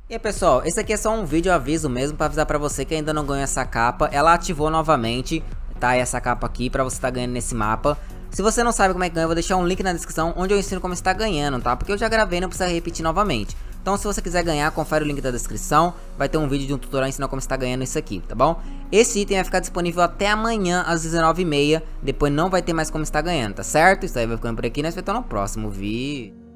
E aí pessoal, esse aqui é só um vídeo aviso mesmo pra avisar pra você que ainda não ganhou essa capa. Ela ativou novamente, tá? Essa capa aqui pra você tá ganhando nesse mapa. Se você não sabe como é que ganha, eu vou deixar um link na descrição onde eu ensino como está ganhando, tá? Porque eu já gravei, não precisa repetir novamente. Então se você quiser ganhar, confere o link da descrição. Vai ter um vídeo de um tutorial ensinando como está ganhando isso aqui, tá bom? Esse item vai ficar disponível até amanhã às 19h30. Depois não vai ter mais como estar ganhando, tá certo? Isso aí vai ficando por aqui, nós vemos no próximo vídeo.